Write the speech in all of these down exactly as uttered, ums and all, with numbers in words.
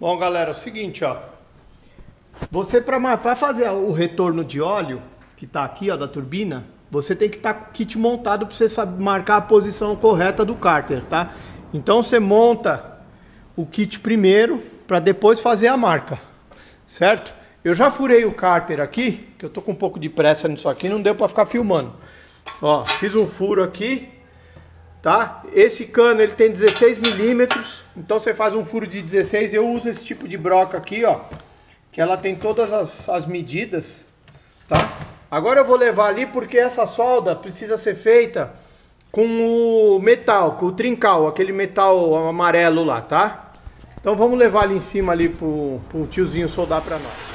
Bom, galera, é o seguinte, ó. Você, para fazer o retorno de óleo, que tá aqui, ó, da turbina, você tem que estar tá com o kit montado para você saber marcar a posição correta do cárter, tá? Então você monta o kit primeiro, para depois fazer a marca, certo? Eu já furei o cárter aqui, que eu tô com um pouco de pressa nisso aqui, não deu para ficar filmando. Ó, fiz um furo aqui, tá? Esse cano ele tem dezesseis milímetros, então você faz um furo de dezesseis. Eu uso esse tipo de broca aqui, ó, que ela tem todas as, as medidas, tá? Agora eu vou levar ali porque essa solda precisa ser feita com o metal, com o trincal, aquele metal amarelo lá, tá? Então vamos levar ali em cima ali pro, pro tiozinho soldar pra nós.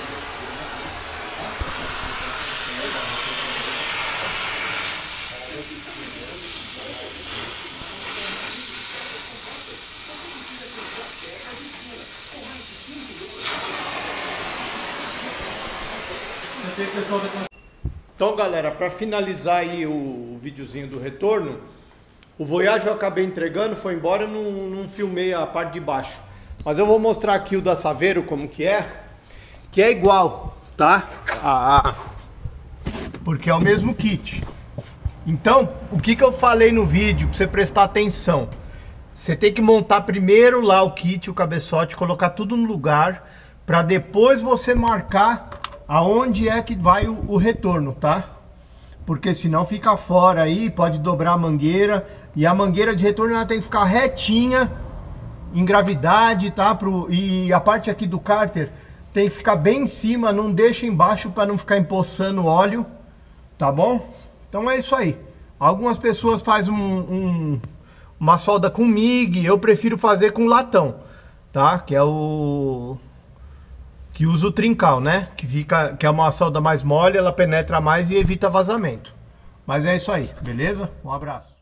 Então, galera, para finalizar aí o, o videozinho do retorno, o Voyage eu acabei entregando, foi embora, eu não, não filmei a parte de baixo. Mas eu vou mostrar aqui o da Saveiro como que é, que é igual, tá? Ah, ah, porque é o mesmo kit. Então, o que que eu falei no vídeo, para você prestar atenção? Você tem que montar primeiro lá o kit, o cabeçote, colocar tudo no lugar, para depois você marcar aonde é que vai o, o retorno, tá? Porque senão fica fora aí, pode dobrar a mangueira. E a mangueira de retorno ela tem que ficar retinha, em gravidade, tá? Pro, e a parte aqui do cárter tem que ficar bem em cima, não deixa embaixo para não ficar empoçando óleo, tá bom? Então é isso aí. Algumas pessoas fazem um, um, uma solda com M I G, eu prefiro fazer com latão, tá? Que é o... que usa o trincal, né? Que, fica, que é uma solda mais mole, ela penetra mais e evita vazamento. Mas é isso aí, beleza? Um abraço.